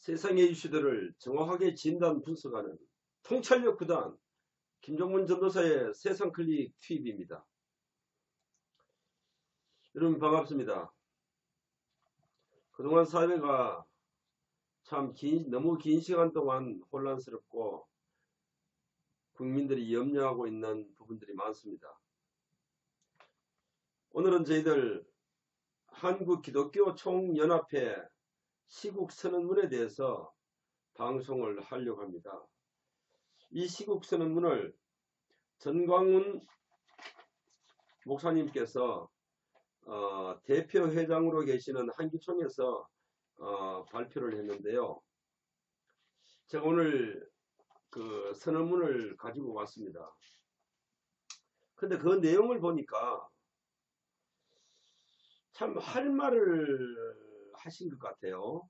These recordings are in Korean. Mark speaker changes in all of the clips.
Speaker 1: 세상의 이슈들을 정확하게 진단 분석하는 통찰력 구단 김종문 전도사의 세상클릭 TV입니다. 여러분 반갑습니다. 그동안 사회가 참 너무 긴 시간 동안 혼란스럽고 국민들이 염려하고 있는 부분들이 많습니다. 오늘은 저희들 한국기독교총연합회 시국선언문에 대해서 방송을 하려고 합니다. 이 시국선언문을 전광훈 목사님께서 대표회장으로 계시는 한기총에서 발표를 했는데요. 제가 오늘 그 선언문을 가지고 왔습니다. 근데 그 내용을 보니까 참 할 말을 하신 것 같아요.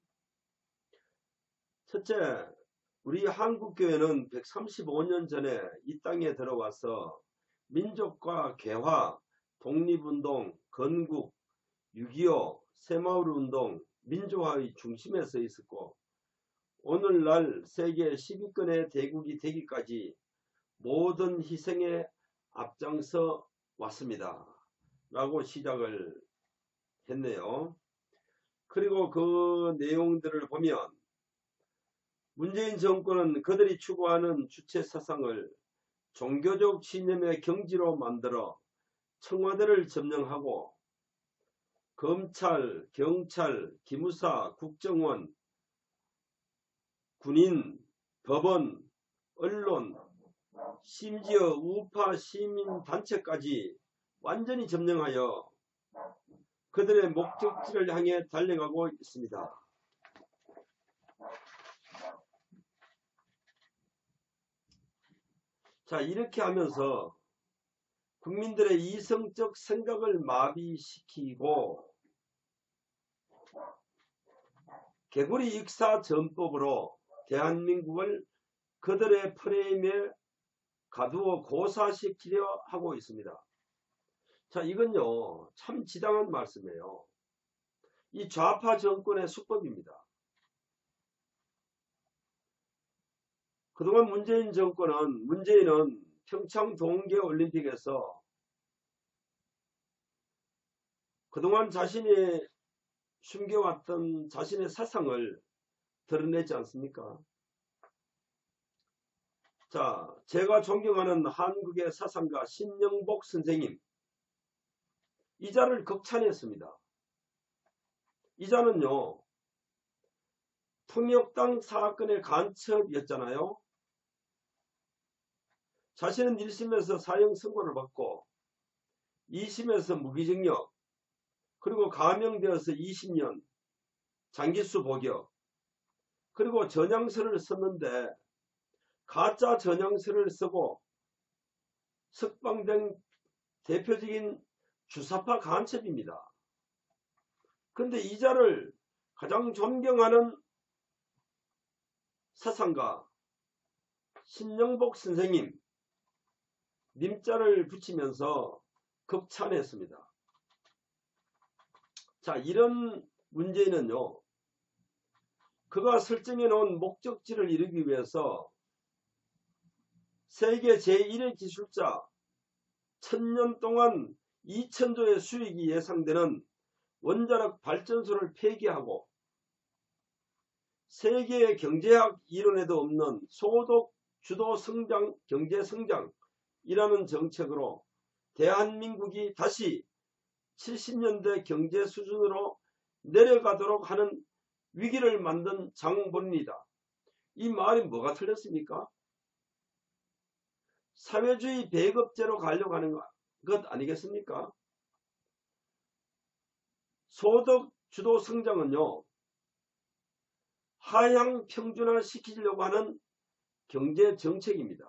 Speaker 1: 첫째, 우리 한국교회는 135년 전에 이 땅에 들어와서 민족과 개화, 독립운동, 건국, 6.25, 새마을운동, 민주화의 중심에 서 있었고 오늘날 세계 10위권의 대국이 되기까지 모든 희생에 앞장서 왔습니다. 라고 시작을 했네요. 그리고 그 내용들을 보면 문재인 정권은 그들이 추구하는 주체 사상을 종교적 신념의 경지로 만들어 청와대를 점령하고 검찰, 경찰, 기무사, 국정원, 군인, 법원, 언론, 심지어 우파 시민단체까지 완전히 점령하여 그들의 목적지를 향해 달려가고 있습니다. 자, 이렇게 하면서 국민들의 이성적 생각을 마비시키고 개구리 익사 전법으로 대한민국을 그들의 프레임에 가두어 고사시키려 하고 있습니다. 자, 이건요 참 지당한 말씀이에요. 이 좌파 정권의 수법입니다. 그동안 문재인은 평창 동계올림픽에서 그동안 자신이 숨겨왔던 자신의 사상을 드러내지 않습니까? 자, 제가 존경하는 한국의 사상가 신영복 선생님, 이 자를 극찬했습니다. 이 자는요 통역당 사건의 간첩이었잖아요. 자신은 1심에서 사형 선고를 받고 2심에서 무기징역, 그리고 감형되어서 20년 장기수 복역, 그리고 전향서를 썼는데 가짜 전향서를 쓰고 석방된 대표적인 주사파 간첩입니다. 그런데 이 자를 가장 존경하는 사상가 신영복 선생님 님자를 붙이면서 극찬했습니다. 자, 이런 문제는요 그가 설정해 놓은 목적지를 이루기 위해서 세계 제1의 기술자 1000년 동안 2000조의 수익이 예상되는 원자력 발전소를 폐기하고 세계의 경제학 이론에도 없는 소득 주도 성장, 경제 성장이라는 정책으로 대한민국이 다시 70년대 경제 수준으로 내려가도록 하는 위기를 만든 장본인이다. 이 말이 뭐가 틀렸습니까? 사회주의 배급제로 가려고 하는 것 아니겠습니까? 소득 주도 성장은요 하향 평준화 시키려고 하는 경제 정책입니다.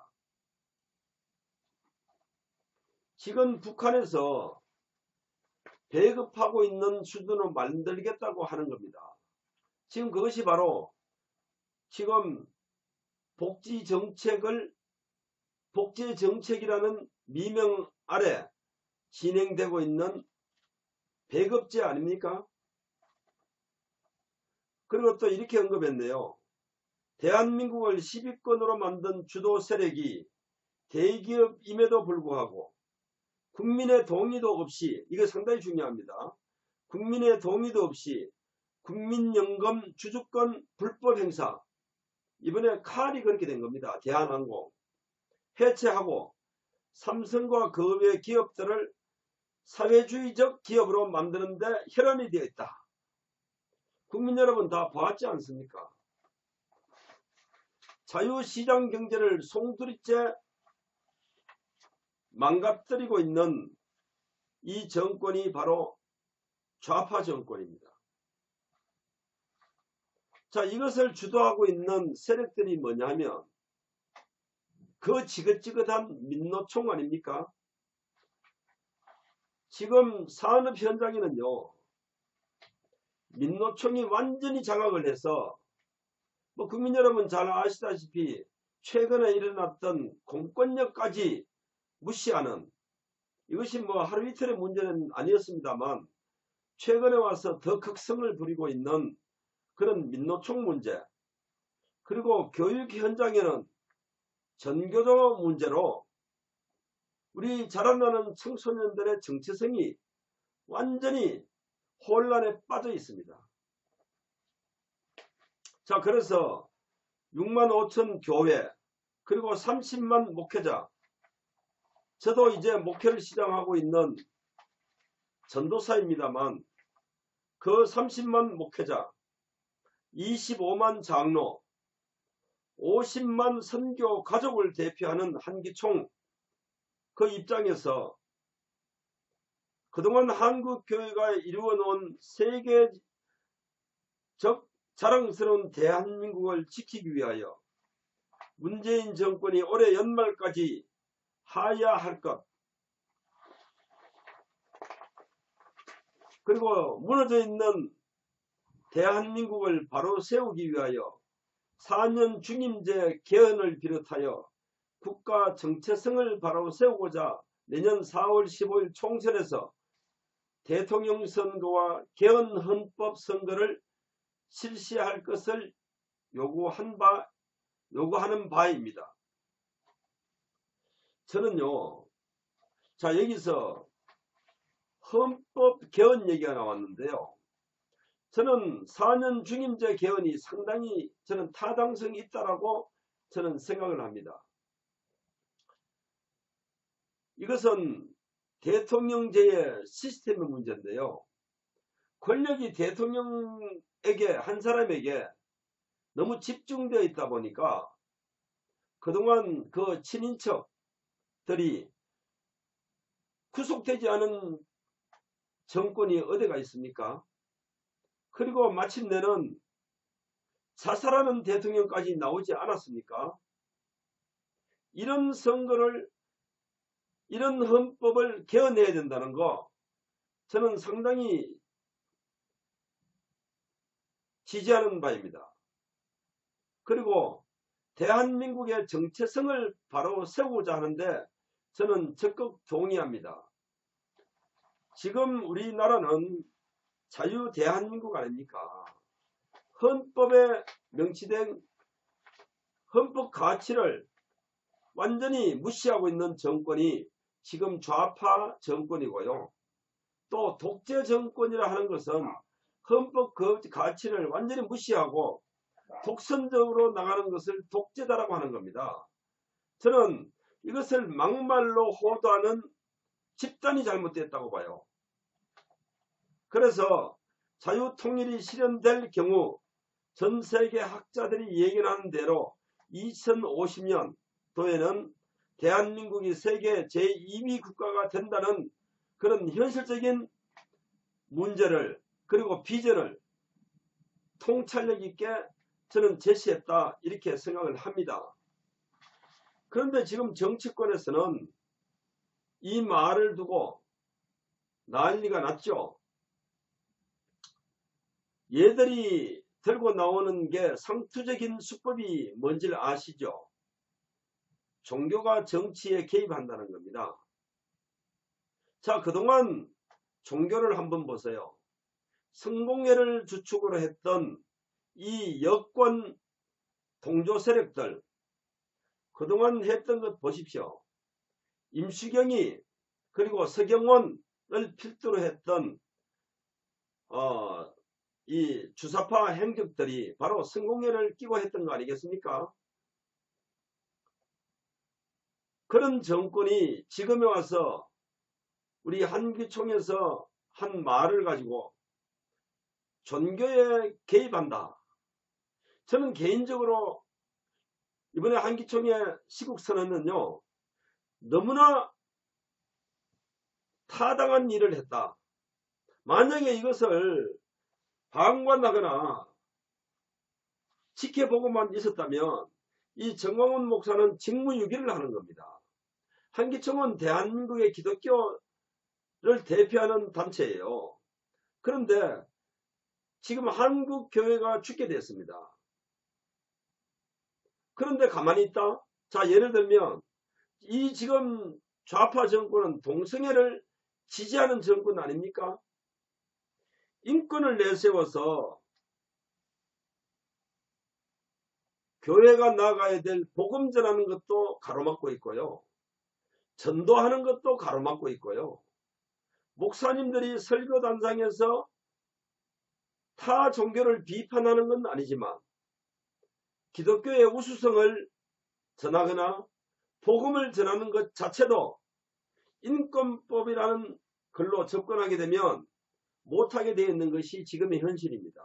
Speaker 1: 지금 북한에서 배급하고 있는 수준으로 만들겠다고 하는 겁니다. 지금 그것이 바로 지금 복지 정책이라는 미명 아래 진행되고 있는 배급제 아닙니까? 그리고 또 이렇게 언급했네요. 대한민국을 10위권으로 만든 주도 세력이 대기업임에도 불구하고 국민의 동의도 없이, 이거 상당히 중요합니다. 국민의 동의도 없이 국민연금 주주권 불법 행사, 이번에 칼이 그렇게 된 겁니다. 대한항공 해체하고 삼성과 그 외 기업들을 사회주의적 기업으로 만드는데 혈안이 되어 있다. 국민 여러분 다 보았지 않습니까? 자유시장 경제를 송두리째 망가뜨리고 있는 이 정권이 바로 좌파 정권입니다. 자, 이것을 주도하고 있는 세력들이 뭐냐면 그 지긋지긋한 민노총 아닙니까? 지금 산업 현장에는요, 민노총이 완전히 장악을 해서 뭐 국민 여러분 잘 아시다시피 최근에 일어났던 공권력까지 무시하는, 이것이 뭐 하루 이틀의 문제는 아니었습니다만 최근에 와서 더 극성을 부리고 있는 그런 민노총 문제, 그리고 교육 현장에는 전교조 문제로 우리 자라나는 청소년들의 정체성이 완전히 혼란에 빠져 있습니다. 자, 그래서 6만 5천 교회, 그리고 30만 목회자, 저도 이제 목회를 시작하고 있는 전도사입니다만 그 30만 목회자, 25만 장로, 50만 선교 가족을 대표하는 한기총, 그 입장에서 그동안 한국교회가 이루어놓은 세계적 자랑스러운 대한민국을 지키기 위하여 문재인 정권이 올해 연말까지 하야 할 것, 그리고 무너져 있는 대한민국을 바로 세우기 위하여 4년 중임제 개헌을 비롯하여 국가 정체성을 바로 세우고자 내년 4월 15일 총선에서 대통령 선거와 개헌 헌법 선거를 실시할 것을 요구하는 바입니다. 저는요, 자, 여기서 헌법 개헌 얘기가 나왔는데요. 저는 4년 중임제 개헌이 상당히 저는 타당성이 있다라고 저는 생각을 합니다. 이것은 대통령제의 시스템의 문제인데요. 권력이 대통령에게, 한 사람에게 너무 집중되어 있다 보니까 그동안 그 친인척들이 구속되지 않은 정권이 어디가 있습니까? 그리고 마침내는 자살하는 대통령까지 나오지 않았습니까? 이런 선거를, 이런 헌법을 개헌해야 된다는 거 저는 상당히 지지하는 바입니다. 그리고 대한민국의 정체성을 바로 세우고자 하는데 저는 적극 동의합니다. 지금 우리나라는 자유 대한민국 아닙니까? 헌법에 명시된 헌법 가치를 완전히 무시하고 있는 정권이 지금 좌파 정권이고요. 또 독재 정권이라 하는 것은 헌법 가치를 완전히 무시하고 독선적으로 나가는 것을 독재다라고 하는 겁니다. 저는 이것을 막말로 호도하는 집단이 잘못됐다고 봐요. 그래서 자유통일이 실현될 경우 전 세계 학자들이 예견하는 대로 2050년도에는 대한민국이 세계 제2위 국가가 된다는 그런 현실적인 문제를, 그리고 비전을 통찰력 있게 저는 제시했다, 이렇게 생각을 합니다. 그런데 지금 정치권에서는 이 말을 두고 난리가 났죠. 얘들이 들고 나오는 게 상투적인 수법이 뭔지를 아시죠? 종교가 정치에 개입한다는 겁니다. 자, 그동안 종교를 한번 보세요. 성공회를 주축으로 했던 이 여권 동조 세력들 그동안 했던 것 보십시오. 임수경이 그리고 서경원을 필두로 했던 이 주사파 행적들이 바로 성공회를 끼고 했던 거 아니겠습니까? 그런 정권이 지금에 와서 우리 한기총에서 한 말을 가지고 종교에 개입한다. 저는 개인적으로 이번에 한기총의 시국선언은요, 너무나 타당한 일을 했다. 만약에 이것을 방관하거나 지켜보고만 있었다면 이 정광훈 목사는 직무유기를 하는 겁니다. 한기총은 대한민국의 기독교를 대표하는 단체예요. 그런데 지금 한국교회가 죽게 됐습니다. 그런데 가만히 있다? 자, 예를 들면 이 지금 좌파 정권은 동성애를 지지하는 정권 아닙니까? 인권을 내세워서 교회가 나가야 될 복음 전하는 것도 가로막고 있고요. 전도하는 것도 가로막고 있고요. 목사님들이 설교단상에서 타 종교를 비판하는 건 아니지만 기독교의 우수성을 전하거나 복음을 전하는 것 자체도 인권법이라는 글로 접근하게 되면 못하게 되어 있는 것이 지금의 현실입니다.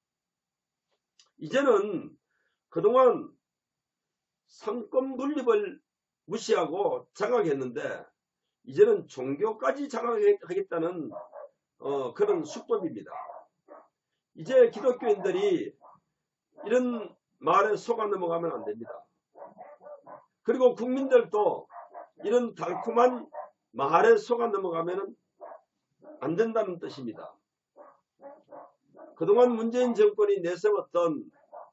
Speaker 1: 이제는 그동안 상권 분립을 무시하고 장악했는데 이제는 종교까지 장악하겠다는 그런 수법입니다. 이제 기독교인들이 이런 말에 속아 넘어가면 안 됩니다. 그리고 국민들도 이런 달콤한 말에 속아 넘어가면 안 된다는 뜻입니다. 그동안 문재인 정권이 내세웠던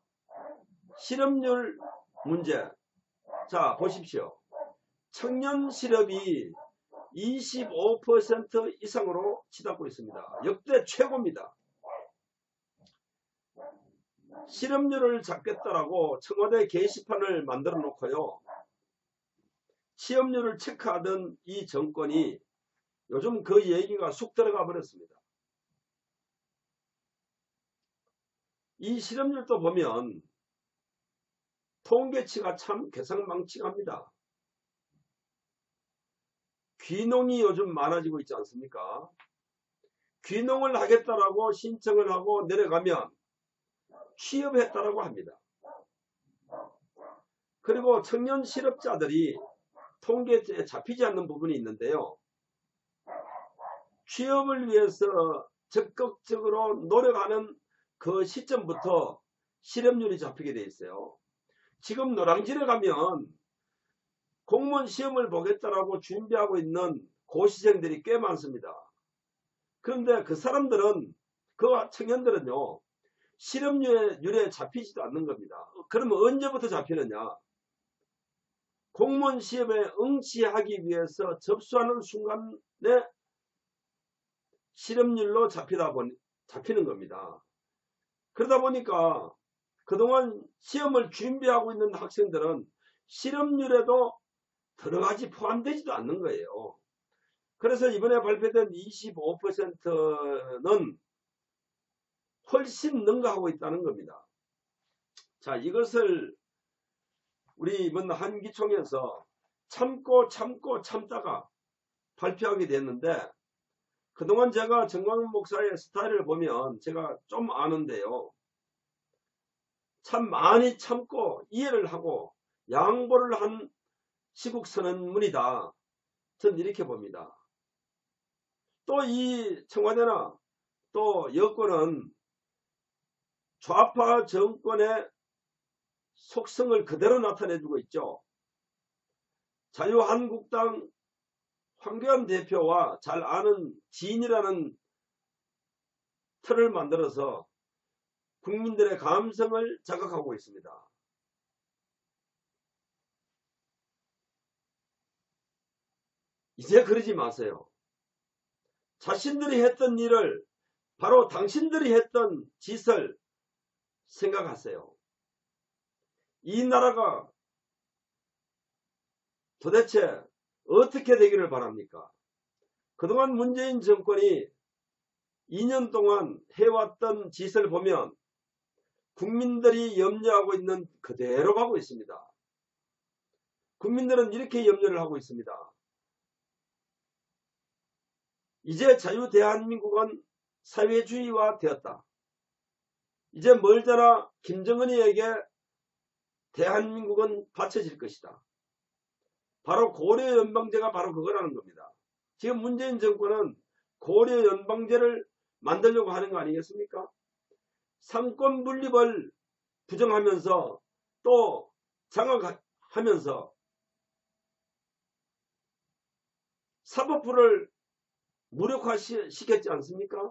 Speaker 1: 실업률 문제, 자 보십시오. 청년 실업이 25% 이상으로 치닫고 있습니다. 역대 최고입니다. 실업률을 잡겠다라고 청와대 게시판을 만들어 놓고요. 취업률을 체크하던 이 정권이 요즘 그 얘기가 쑥 들어가 버렸습니다. 이 실업률도 보면 통계치가 참 괴상망측합니다. 귀농이 요즘 많아지고 있지 않습니까? 귀농을 하겠다라고 신청을 하고 내려가면 취업했다라고 합니다. 그리고 청년 실업자들이 통계에 잡히지 않는 부분이 있는데요. 취업을 위해서 적극적으로 노력하는 그 시점부터 실업률이 잡히게 돼 있어요. 지금 노량진에 가면 공무원 시험을 보겠다라고 준비하고 있는 고시생들이 꽤 많습니다. 그런데 그 사람들은, 그 청년들은요, 실업률에 잡히지도 않는 겁니다. 그러면 언제부터 잡히느냐? 공무원 시험에 응시하기 위해서 접수하는 순간에 실업률로 잡히는 겁니다. 그러다 보니까 그동안 시험을 준비하고 있는 학생들은 실업률에도 들어가지 포함되지도 않는 거예요. 그래서 이번에 발표된 25%는 훨씬 능가하고 있다는 겁니다. 자, 이것을 우리 이번 한기총에서 참고 참다가 발표하게 됐는데, 그동안 제가 정광훈 목사의 스타일을 보면 제가 좀 아는데요. 참 많이 참고 이해를 하고 양보를 한 시국선언문이다. 전 이렇게 봅니다. 또 이 청와대나 또 여권은 좌파 정권의 속성을 그대로 나타내주고 있죠. 자유한국당 황교안 대표와 잘 아는 지인이라는 틀을 만들어서 국민들의 감성을 자극하고 있습니다. 이제 그러지 마세요. 자신들이 했던 일을, 바로 당신들이 했던 짓을 생각하세요. 이 나라가 도대체 어떻게 되기를 바랍니까? 그동안 문재인 정권이 2년 동안 해왔던 짓을 보면 국민들이 염려하고 있는 그대로 가고 있습니다. 국민들은 이렇게 염려를 하고 있습니다. 이제 자유 대한민국은 사회주의화 되었다. 이제 멀잖아 김정은이에게 대한민국은 바쳐질 것이다. 바로 고려연방제가 바로 그거라는 겁니다. 지금 문재인 정권은 고려연방제를 만들려고 하는 거 아니겠습니까? 상권 분립을 부정하면서 또 장악하면서 사법부를 무력화시켰지 않습니까?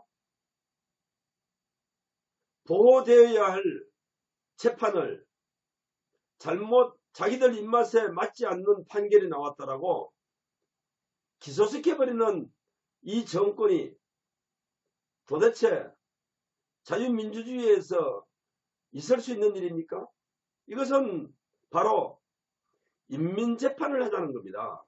Speaker 1: 보호되어야 할 재판을 잘못 자기들 입맛에 맞지 않는 판결이 나왔다라고 기소시켜버리는 이 정권이 도대체 자유민주주의에서 있을 수 있는 일입니까? 이것은 바로 인민재판을 하자는 겁니다.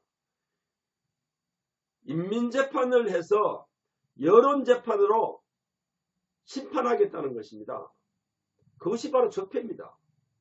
Speaker 1: 인민재판을 해서 여론재판으로 심판하겠다는 것입니다. 그것이 바로 적폐입니다.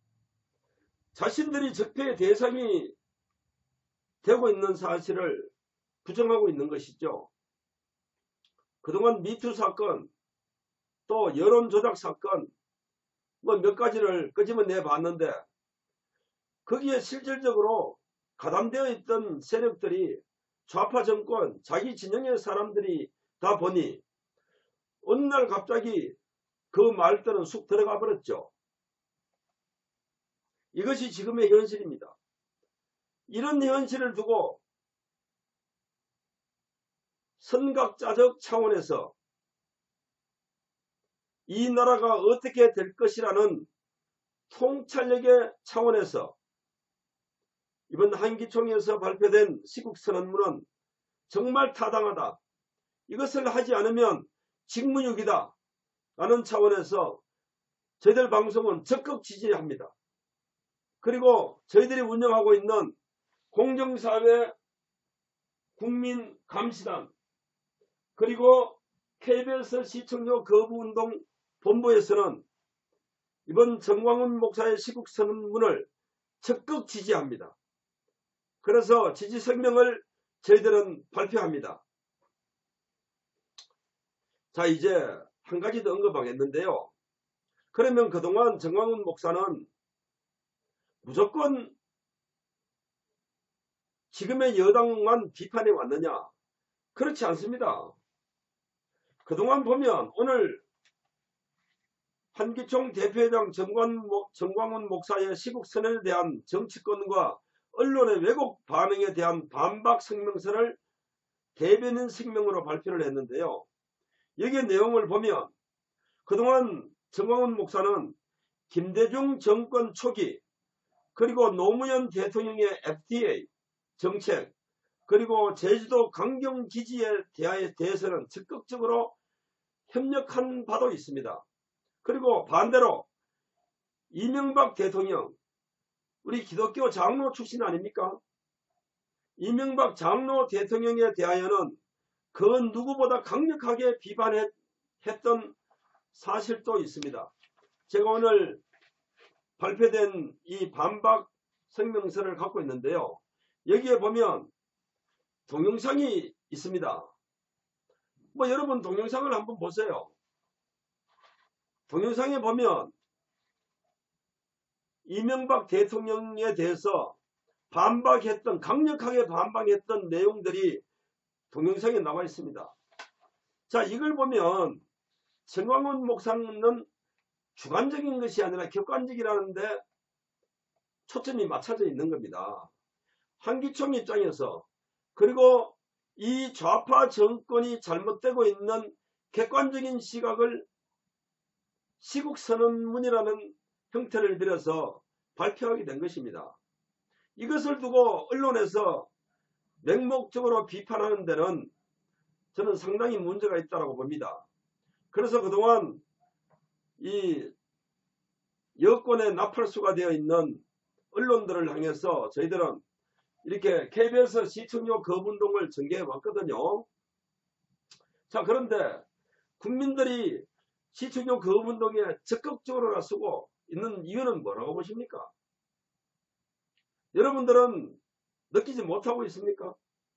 Speaker 1: 자신들이 적폐의 대상이 되고 있는 사실을 부정하고 있는 것이죠. 그동안 미투 사건, 또 여론조작 사건, 뭐 몇 가지를 끄집어내 봤는데 거기에 실질적으로 가담되어 있던 세력들이 좌파 정권, 자기 진영의 사람들이 다 보니 어느 날 갑자기 그 말들은 쑥 들어가 버렸죠. 이것이 지금의 현실입니다. 이런 현실을 두고 선각자적 차원에서 이 나라가 어떻게 될 것이라는 통찰력의 차원에서 이번 한기총에서 발표된 시국선언문은 정말 타당하다. 이것을 하지 않으면 직무유기다. 라는 차원에서 저희들 방송은 적극 지지합니다. 그리고 저희들이 운영하고 있는 공정사회 국민감시단 그리고 KBS 시청료 거부운동 본부에서는 이번 정광훈 목사의 시국선언문을 적극 지지합니다. 그래서 지지성명을 저희들은 발표합니다. 자, 이제 한 가지 더 언급하겠는데요. 그러면 그동안 정광훈 목사는 무조건 지금의 여당만 비판해 왔느냐? 그렇지 않습니다. 그동안 보면 오늘 한기총 대표회장 정광훈 목사의 시국선언에 대한 정치권과 언론의 왜곡 반응에 대한 반박 성명서를 대변인 성명으로 발표를 했는데요. 여기에 내용을 보면 그동안 정광훈 목사는 김대중 정권 초기 그리고 노무현 대통령의 FTA 정책 그리고 제주도 강경기지에 대해서는 적극적으로 협력한 바도 있습니다. 그리고 반대로 이명박 대통령 우리 기독교 장로 출신 아닙니까? 이명박 장로 대통령에 대하여는 그 누구보다 강력하게 비판했던 사실도 있습니다. 제가 오늘 발표된 이 반박 성명서를 갖고 있는데요. 여기에 보면 동영상이 있습니다. 뭐 여러분 동영상을 한번 보세요. 동영상에 보면 이명박 대통령에 대해서 강력하게 반박했던 내용들이 동영상에 나와 있습니다. 자, 이걸 보면 정광훈 목사는 주관적인 것이 아니라 객관적이라는데 초점이 맞춰져 있는 겁니다. 한기총 입장에서 그리고 이 좌파 정권이 잘못되고 있는 객관적인 시각을 시국선언문이라는 형태를 빌어서 발표하게 된 것입니다. 이것을 두고 언론에서 맹목적으로 비판하는 데는 저는 상당히 문제가 있다고 봅니다. 그래서 그동안 이 여권의 나팔수가 되어 있는 언론들을 향해서 저희들은 이렇게 KBS 시청료 거부운동을 전개해 왔거든요. 자, 그런데 국민들이 시청료 거부운동에 적극적으로 나서고 있는 이유는 뭐라고 보십니까? 여러분들은 느끼지 못하고 있습니까?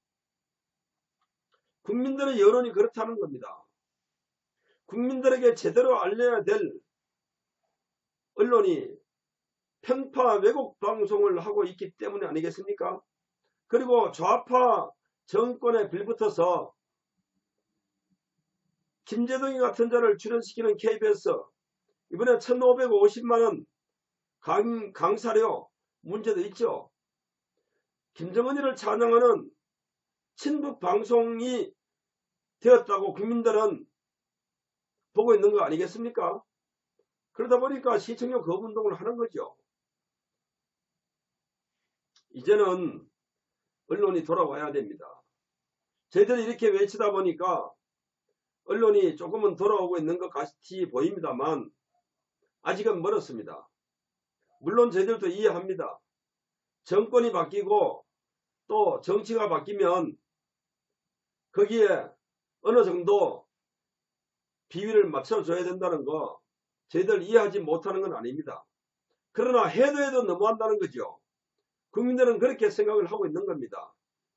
Speaker 1: 국민들의 여론이 그렇다는 겁니다. 국민들에게 제대로 알려야 될 언론이 편파 왜곡 방송을 하고 있기 때문에 아니겠습니까? 그리고 좌파 정권에 빌붙어서 김재동이 같은 자를 출연시키는 KBS 이번에 1550만원 강사료 문제도 있죠. 김정은이를 찬양하는 친북 방송이 되었다고 국민들은 보고 있는 거 아니겠습니까? 그러다 보니까 시청료 거부운동을 하는 거죠. 이제는 언론이 돌아와야 됩니다. 저희들이 이렇게 외치다 보니까 언론이 조금은 돌아오고 있는 것 같이 보입니다만 아직은 멀었습니다. 물론 저희들도 이해합니다. 정권이 바뀌고 또 정치가 바뀌면 거기에 어느 정도 비위를 맞춰줘야 된다는 거 저희들 이해하지 못하는 건 아닙니다. 그러나 해도 너무한다는 거죠. 국민들은 그렇게 생각을 하고 있는 겁니다.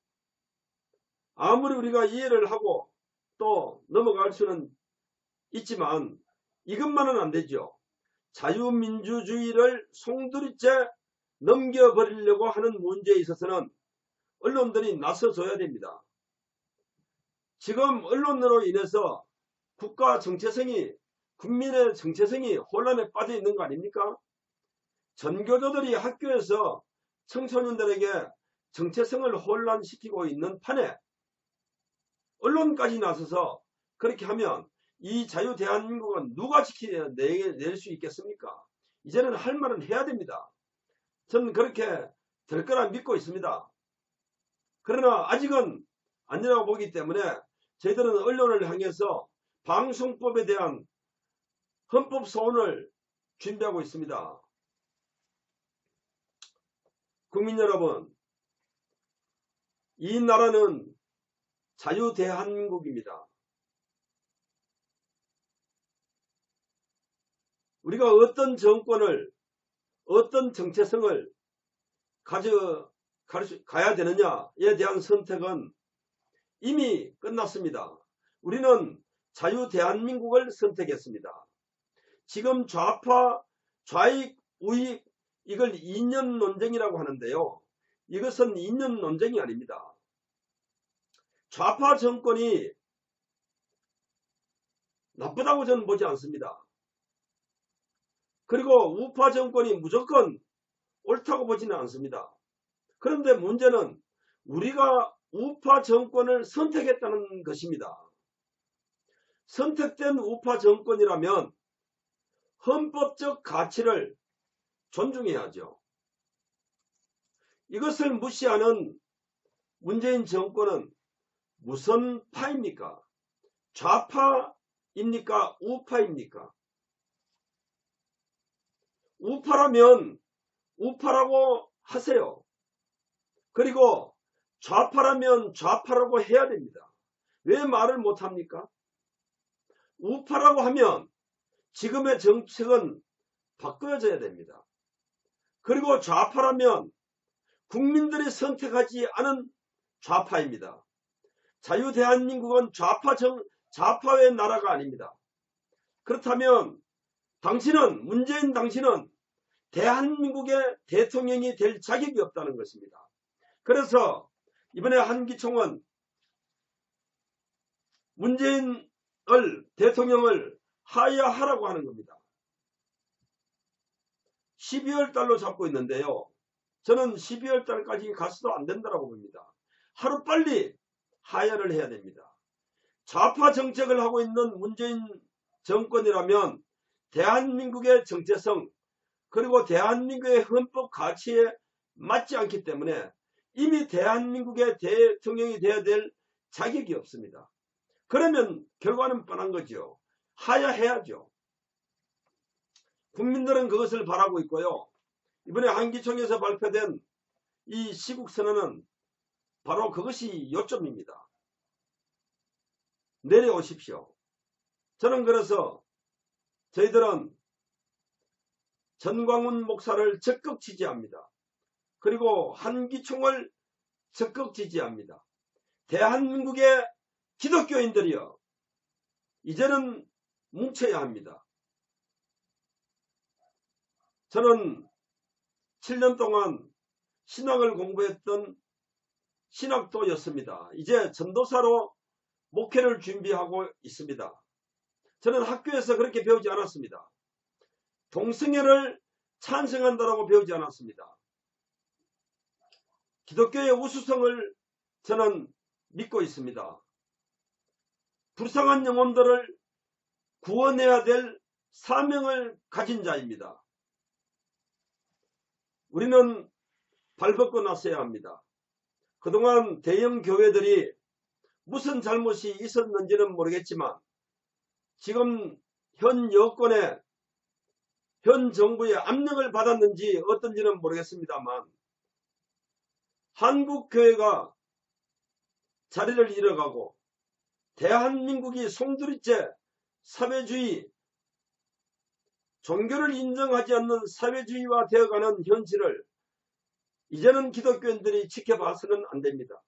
Speaker 1: 아무리 우리가 이해를 하고 또 넘어갈 수는 있지만 이것만은 안 되죠. 자유민주주의를 송두리째 넘겨버리려고 하는 문제에 있어서는 언론들이 나서줘야 됩니다. 지금 언론으로 인해서 국가 정체성이 국민의 정체성이 혼란에 빠져 있는 거 아닙니까? 전교조들이 학교에서 청소년들에게 정체성을 혼란시키고 있는 판에 언론까지 나서서 그렇게 하면 이 자유 대한민국은 누가 지켜낼 수 있겠습니까? 이제는 할 말은 해야 됩니다. 저는 그렇게 될 거라 믿고 있습니다. 그러나 아직은 아니라고 보기 때문에 저희들은 언론을 향해서 방송법에 대한 헌법 소원을 준비하고 있습니다. 국민 여러분, 이 나라는 자유 대한민국입니다. 우리가 어떤 정권을 어떤 정체성을 가야 되느냐에 대한 선택은 이미 끝났습니다. 우리는 자유 대한민국을 선택했습니다. 지금 좌파, 좌익, 우익 이걸 이념 논쟁이라고 하는데요. 이것은 이념 논쟁이 아닙니다. 좌파 정권이 나쁘다고 저는 보지 않습니다. 그리고 우파 정권이 무조건 옳다고 보지는 않습니다. 그런데 문제는 우리가 우파 정권을 선택했다는 것입니다. 선택된 우파 정권이라면 헌법적 가치를 존중해야죠. 이것을 무시하는 문재인 정권은 무슨 파입니까? 좌파입니까? 우파입니까? 우파라면 우파라고 하세요. 그리고 좌파라면 좌파라고 해야 됩니다. 왜 말을 못합니까? 우파라고 하면 지금의 정책은 바꿔져야 됩니다. 그리고 좌파라면 국민들이 선택하지 않은 좌파입니다. 자유 대한민국은 좌파의 나라가 아닙니다. 그렇다면 문재인 당신은 대한민국의 대통령이 될 자격이 없다는 것입니다. 그래서 이번에 한기총은 문재인을 대통령을 하야하라고 하는 겁니다. 12월 달로 잡고 있는데요. 저는 12월 달까지 가서도 안 된다고 봅니다. 하루빨리 하야를 해야 됩니다. 좌파 정책을 하고 있는 문재인 정권이라면 대한민국의 정체성 그리고 대한민국의 헌법 가치에 맞지 않기 때문에 이미 대한민국의 대통령이 되어야 될 자격이 없습니다. 그러면 결과는 뻔한 거죠. 하야해야죠. 국민들은 그것을 바라고 있고요. 이번에 한기총에서 발표된 이 시국선언은 바로 그것이 요점입니다. 내려오십시오. 저는 그래서 저희들은 전광훈 목사를 적극 지지합니다. 그리고 한기총을 적극 지지합니다. 대한민국의 기독교인들이여, 이제는 뭉쳐야 합니다. 저는 7년 동안 신학을 공부했던 신학도였습니다. 이제 전도사로 목회를 준비하고 있습니다. 저는 학교에서 그렇게 배우지 않았습니다. 동성애를 찬성한다라고 배우지 않았습니다. 기독교의 우수성을 저는 믿고 있습니다. 불쌍한 영혼들을 구원해야 될 사명을 가진 자입니다. 우리는 발벗고 나서야 합니다. 그동안 대형 교회들이 무슨 잘못이 있었는지는 모르겠지만 지금 현 여권의 현 정부의 압력을 받았는지 어떤지는 모르겠습니다만 한국교회가 자리를 잃어가고 대한민국이 송두리째 사회주의, 종교를 인정하지 않는 사회주의화 되어가는 현실을 이제는 기독교인들이 지켜봐서는 안 됩니다.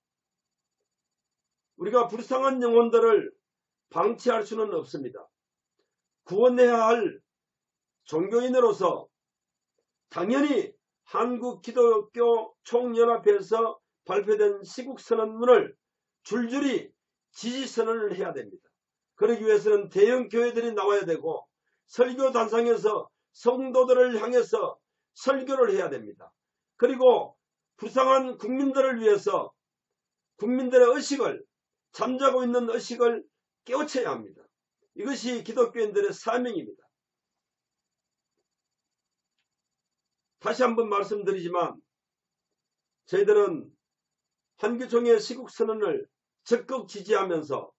Speaker 1: 우리가 불쌍한 영혼들을 방치할 수는 없습니다. 구원해야 할 종교인으로서 당연히 한국기독교 총연합회에서 발표된 시국선언문을 줄줄이 지지선언을 해야 됩니다. 그러기 위해서는 대형 교회들이 나와야 되고 설교단상에서 성도들을 향해서 설교를 해야 됩니다. 그리고 불쌍한 국민들을 위해서 국민들의 의식을, 잠자고 있는 의식을 깨우쳐야 합니다. 이것이 기독교인들의 사명입니다. 다시 한번 말씀드리지만 저희들은 한기총의 시국선언을 적극 지지하면서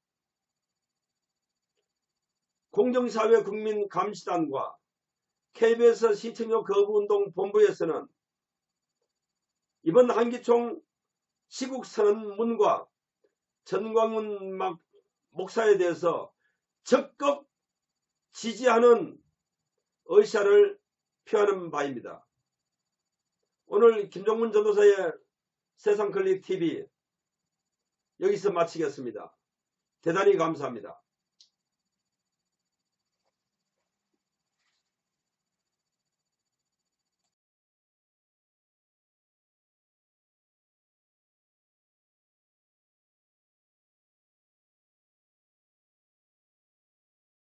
Speaker 1: 공정사회 국민감시단과 KBS 시청료 거부운동 본부에서는 이번 한기총 시국선언문과 전광훈 목사에 대해서 적극 지지하는 의사를 표하는 바입니다. 오늘 김종문 전도사의 세상클릭TV 여기서 마치겠습니다. 대단히 감사합니다.